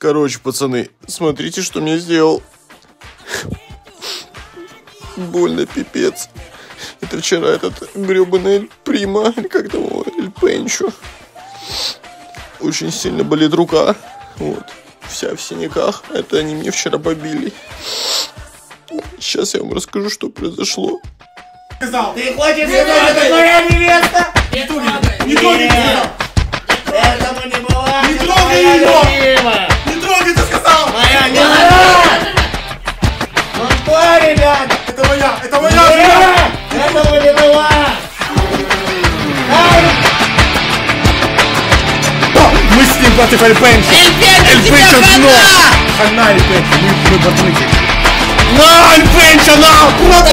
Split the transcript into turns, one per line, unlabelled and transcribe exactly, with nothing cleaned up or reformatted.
Короче, пацаны, смотрите, что мне сделал. Больно, пипец. Это вчера этот гребаный Эль Прима, или как там его, Эль Пенчо. Очень сильно болит рука. Вот. Вся в синяках. Это они мне вчера побили. Сейчас я вам расскажу, что произошло.
Ты хочешь сказать, это твоя невеста? Не трогай! Не трогай! Этому не бывает! Не трогай ее! Не трогай, ты сказал! Моя невеста! Ну что, ребят?
Это моя! Это моя жена!
Этому не бывает!
Мы с ним против Эль Пенчо! Эль Пенчо дно! Хана Эль Пенчо! Мы пацаны! На, Эль Пенчо, на! Просто